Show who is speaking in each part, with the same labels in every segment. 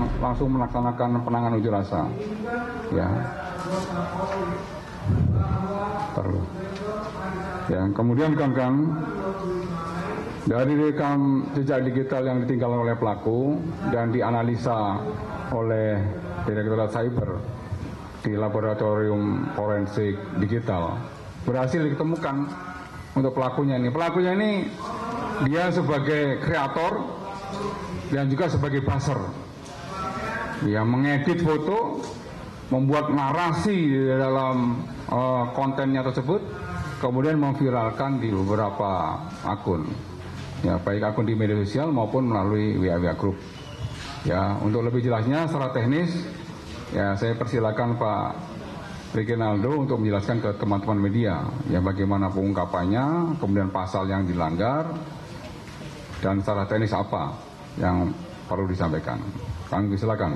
Speaker 1: langsung melaksanakan penanganan unjuk rasa. Ya. Terus. Ya, kemudian kan dari rekam jejak digital yang ditinggalkan oleh pelaku dan dianalisa oleh Direktorat Cyber di Laboratorium Forensik Digital berhasil ditemukan untuk pelakunya ini. Pelakunya ini dia sebagai kreator dan juga sebagai buzzer. Dia mengedit foto, membuat narasi di dalam kontennya tersebut, kemudian memviralkan di beberapa akun. Ya, baik akun di media sosial maupun melalui WA Group. Ya, untuk lebih jelasnya secara teknis, ya saya persilakan Pak Reginaldo untuk menjelaskan ke teman-teman media, ya bagaimana pengungkapannya, kemudian pasal yang dilanggar, dan secara teknis apa yang perlu disampaikan. Kami silakan.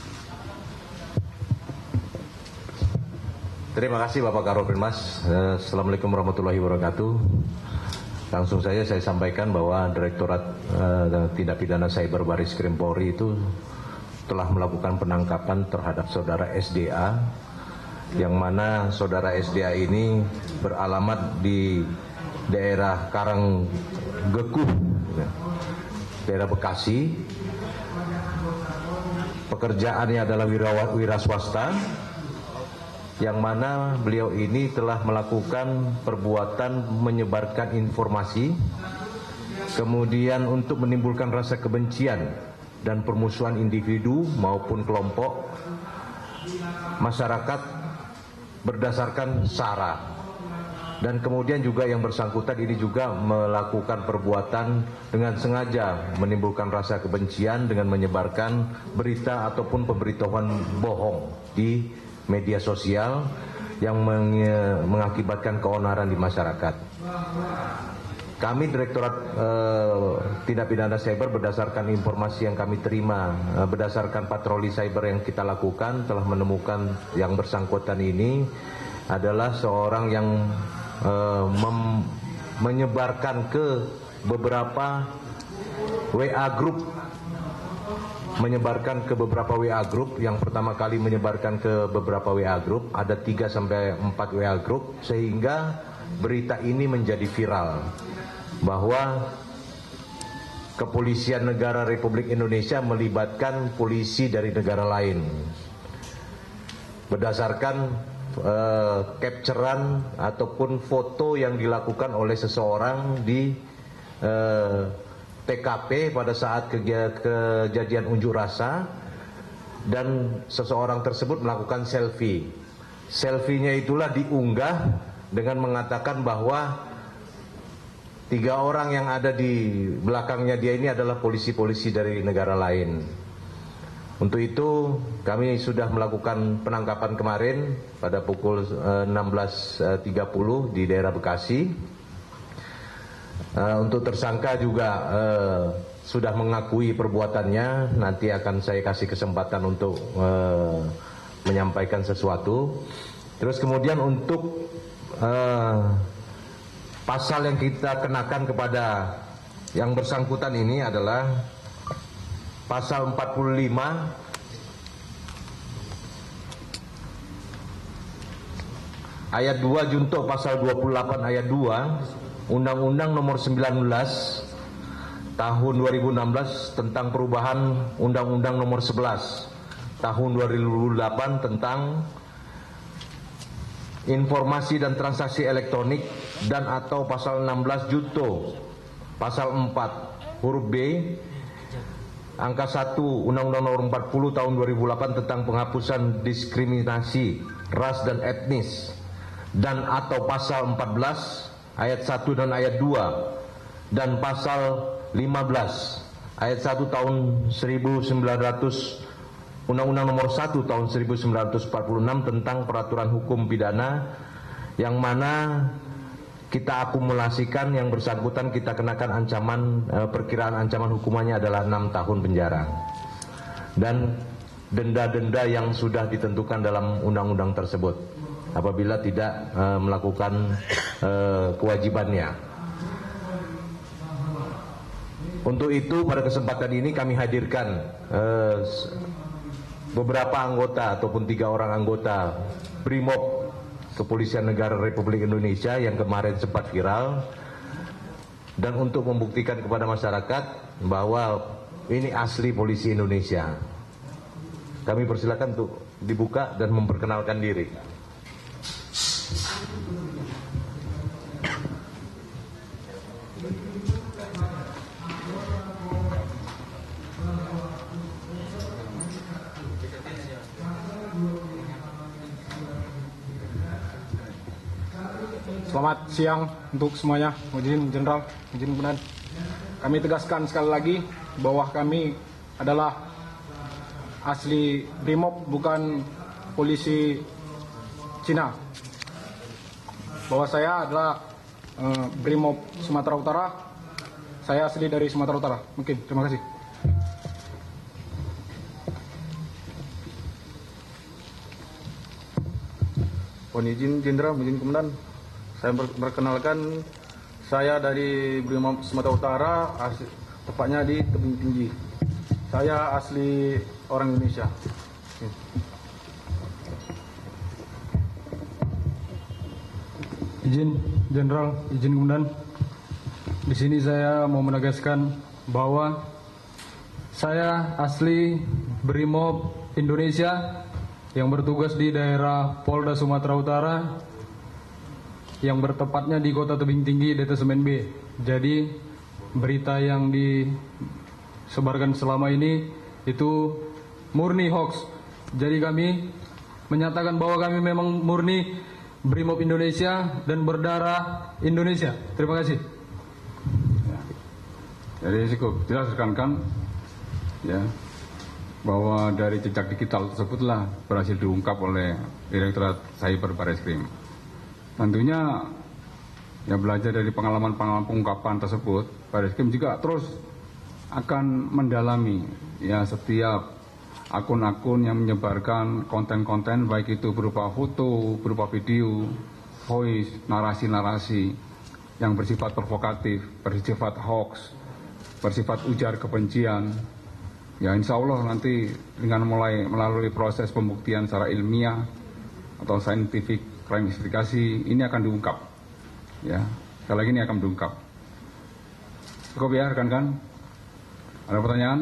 Speaker 2: Terima kasih Bapak Karopenmas. Assalamualaikum warahmatullahi wabarakatuh. Langsung saja saya sampaikan bahwa Direktorat Tindak Pidana Cyber Baris Krim Polri itu telah melakukan penangkapan terhadap saudara SDA, yang mana saudara SDA ini beralamat di daerah Karanggekuh, daerah Bekasi. Pekerjaannya adalah wira swasta, yang mana beliau ini telah melakukan perbuatan menyebarkan informasi, kemudian untuk menimbulkan rasa kebencian dan permusuhan individu maupun kelompok masyarakat berdasarkan SARA. Dan kemudian juga yang bersangkutan ini juga melakukan perbuatan dengan sengaja menimbulkan rasa kebencian dengan menyebarkan berita ataupun pemberitahuan bohong di media sosial yang mengakibatkan keonaran di masyarakat. Kami Direktorat Tindak Pidana Cyber berdasarkan informasi yang kami terima, berdasarkan patroli cyber yang kita lakukan, telah menemukan yang bersangkutan ini adalah seorang yang menyebarkan ke beberapa WA group, yang pertama kali menyebarkan ke beberapa WA group, ada 3 sampai 4 WA group, sehingga berita ini menjadi viral bahwa Kepolisian Negara Republik Indonesia melibatkan polisi dari negara lain. Berdasarkan capturean ataupun foto yang dilakukan oleh seseorang di TKP pada saat kejadian unjuk rasa, dan seseorang tersebut melakukan selfie. Selfie-nya itulah diunggah dengan mengatakan bahwa 3 orang yang ada di belakangnya dia ini adalah polisi-polisi dari negara lain. Untuk itu kami sudah melakukan penangkapan kemarin pada pukul 16.30 di daerah Bekasi. Untuk tersangka juga sudah mengakui perbuatannya. Nanti akan saya kasih kesempatan untuk menyampaikan sesuatu. Terus kemudian untuk pasal yang kita kenakan kepada yang bersangkutan ini adalah pasal 45 ayat 2 junto pasal 28 ayat 2 Undang-Undang Nomor 19 Tahun 2016 tentang perubahan Undang-Undang Nomor 11 Tahun 2008 tentang informasi dan transaksi elektronik, dan atau pasal 16 junto pasal 4 huruf B angka 1 Undang-Undang Nomor 40 Tahun 2008 tentang penghapusan diskriminasi ras dan etnis, dan atau pasal 14 ayat 1 dan ayat 2, dan pasal 15 ayat 1 tahun 1900 Undang-Undang Nomor 1 Tahun 1946 tentang peraturan hukum pidana, yang mana kita akumulasikan yang bersangkutan kita kenakan ancaman, perkiraan ancaman hukumannya adalah 6 tahun penjara, dan denda-denda yang sudah ditentukan dalam undang-undang tersebut apabila tidak kewajibannya. Untuk itu pada kesempatan ini kami hadirkan beberapa anggota ataupun 3 orang anggota Brimob Kepolisian Negara Republik Indonesia yang kemarin sempat viral, dan untuk membuktikan kepada masyarakat bahwa ini asli polisi Indonesia. Kami persilakan untuk dibuka dan memperkenalkan diri.
Speaker 3: Selamat siang untuk semuanya, izin Jenderal, izin Komandan. Kami tegaskan sekali lagi bahwa kami adalah asli Brimob, bukan polisi Cina. Bahwa saya adalah Brimob Sumatera Utara, saya asli dari Sumatera Utara. Mungkin, terima kasih.
Speaker 4: Mohon izin Jenderal, izin Komandan. Saya perkenalkan, saya dari Brimob Sumatera Utara, tepatnya di Tebing Tinggi. Saya asli orang Indonesia.
Speaker 3: Izin Jenderal, izin Komandan. Di sini saya mau menegaskan bahwa saya asli Brimob Indonesia yang bertugas di daerah Polda Sumatera Utara, yang bertepatnya di Kota Tebing Tinggi, Detesemen B. Jadi berita yang disebarkan selama ini itu murni hoax. Jadi kami menyatakan bahwa kami memang murni Brimob Indonesia dan berdarah Indonesia. Terima kasih.
Speaker 1: Jadi cukup jelas rekan-rekan ya, bahwa dari jejak digital tersebutlah berhasil diungkap oleh Direktorat Cyber Barreskrim. Tentunya ya, belajar dari pengalaman-pengalaman pengungkapan tersebut, Barreskrim juga terus akan mendalami ya setiap akun-akun yang menyebarkan konten-konten, baik itu berupa foto, berupa video, voice, narasi-narasi yang bersifat provokatif, bersifat hoax, bersifat ujar kebencian. Ya insya Allah nanti dengan melalui proses pembuktian secara ilmiah atau scientific crime investigasi ini akan diungkap. Ya, sekali lagi ini akan diungkap. Cukup ya rekan-rekan? Ada pertanyaan?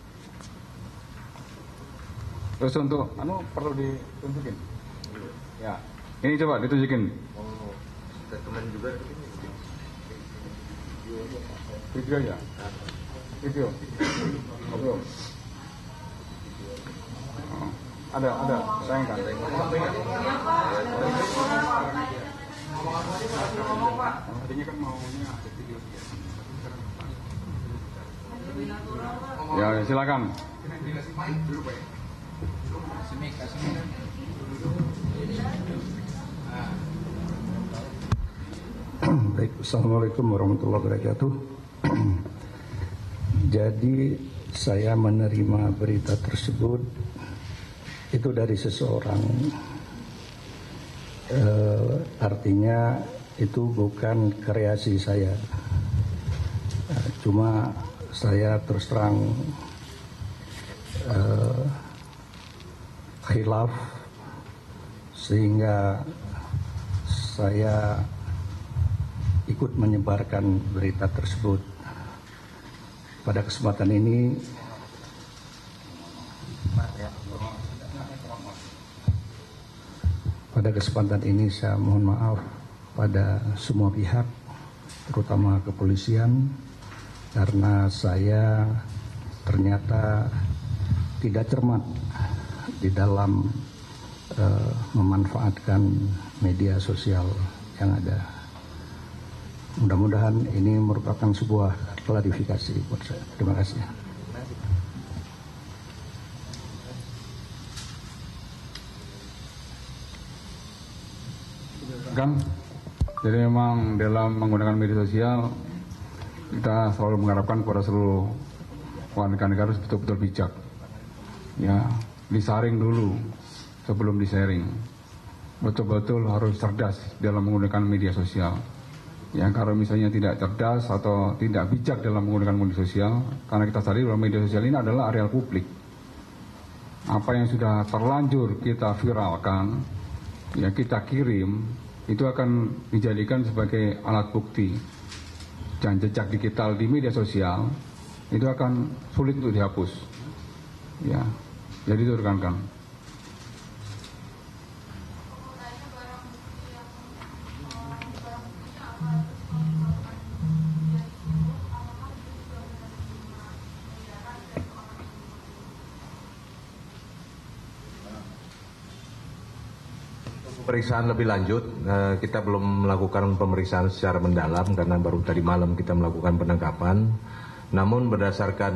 Speaker 1: Terus untuk perlu ditunjukin? Ya, ini coba ditunjukin.
Speaker 2: Teman juga
Speaker 1: Video ya? Video? Oh, belum? Oh, ada, sayangkan. Tadinya kan maunya ada video. Ya, silakan.
Speaker 5: Baik, Assalamualaikum warahmatullahi wabarakatuh. Jadi saya menerima berita tersebut itu dari seseorang, artinya itu bukan kreasi saya, cuma saya terus terang khilaf sehingga saya ikut menyebarkan berita tersebut. Pada kesempatan ini saya mohon maaf pada semua pihak, terutama kepolisian, karena saya ternyata tidak cermat di dalam memanfaatkan media sosial yang ada. Mudah-mudahan ini merupakan sebuah klarifikasi buat saya. Terima kasih.
Speaker 1: Kan, jadi memang dalam menggunakan media sosial kita selalu mengharapkan kepada seluruh warga negara harus betul-betul bijak. Ya, disaring dulu sebelum di-sharing. Betul-betul harus cerdas dalam menggunakan media sosial. Ya, kalau misalnya tidak cerdas atau tidak bijak dalam menggunakan media sosial, karena kita sadari bahwa media sosial ini adalah areal publik. Apa yang sudah terlanjur kita viralkan, ya kita kirim, itu akan dijadikan sebagai alat bukti. Dan jejak digital di media sosial itu akan sulit untuk dihapus. Ya, jadi itu rekan-rekan.
Speaker 2: Pemeriksaan lebih lanjut, kita belum melakukan pemeriksaan secara mendalam karena baru tadi malam kita melakukan penangkapan. Namun berdasarkan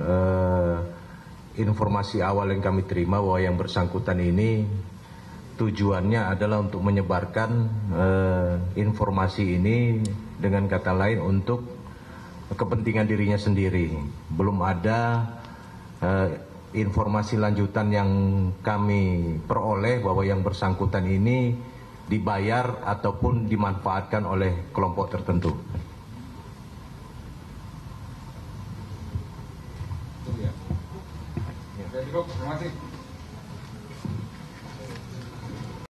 Speaker 2: informasi awal yang kami terima bahwa yang bersangkutan ini tujuannya adalah untuk menyebarkan informasi ini, dengan kata lain untuk kepentingan dirinya sendiri. Belum ada informasi lanjutan yang kami peroleh bahwa yang bersangkutan ini dibayar ataupun dimanfaatkan oleh kelompok tertentu.
Speaker 1: Ya, cukup, terima kasih.